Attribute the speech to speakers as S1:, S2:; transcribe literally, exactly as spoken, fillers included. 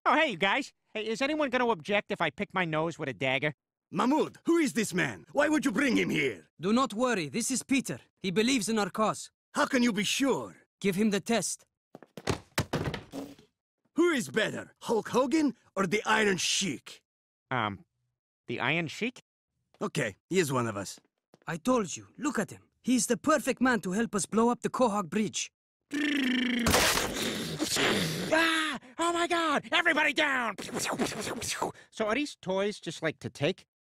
S1: Oh, hey, you guys. Hey, is anyone going to object if I pick my nose with a dagger?
S2: Mahmoud, who is this man? Why would you bring him here?
S3: Do not worry, this is Peter. He believes in our cause.
S2: How can you be sure?
S3: Give him the test.
S2: Who is better, Hulk Hogan or the Iron Sheik?
S1: Um, the Iron Sheik?
S2: Okay, he is one of us.
S3: I told you, look at him. He is the perfect man to help us blow up the Quahog Bridge.
S1: Ah! Oh my god! Everybody down! So are these toys just like to take?